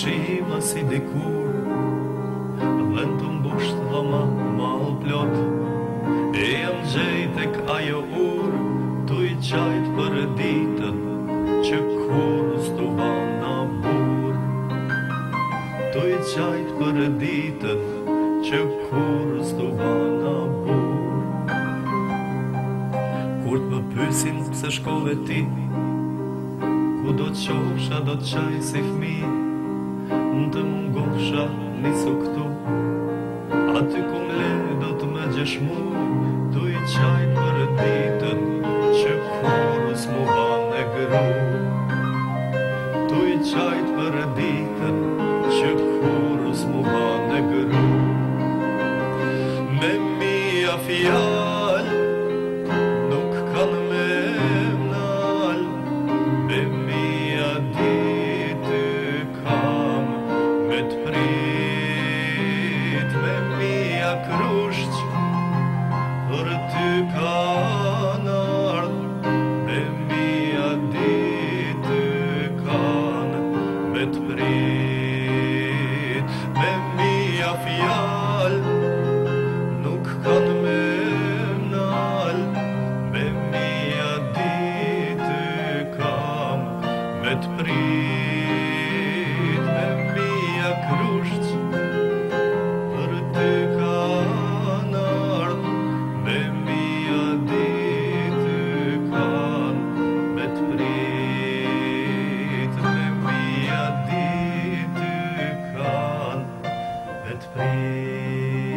shima si dikur, dhe në të mbusht dhoma mal plot, e jam gjejt e k'ajo ur, tu i qajt për ditën që kur s'tu bana bur. Tu i qajt për ditën që kur s'tu bana bur. Kur t'më pysin pse shkove ti, ku do qosha do qaj si fmi, në të mungosha nisu këtu, aty ku m'le do të më gjesh mu. Tu i qaj për ditën që kur s'mu ban e gru. Tu i qaj për ditën që kur s'mu ban e gru. Me mia fjall nuk kanë me mnal, me mia ditë kam me t'prit, me mia krusht për ty kanë ardh, me mia ditë kanë me t'prit. Me mia fjall nuk kanë me mnal, me mia ditë kam me t'prit. Me mia krusht për ty kanë ardh, me mia ditë kanë me t'prit. Me mia ditë kanë me t'prit.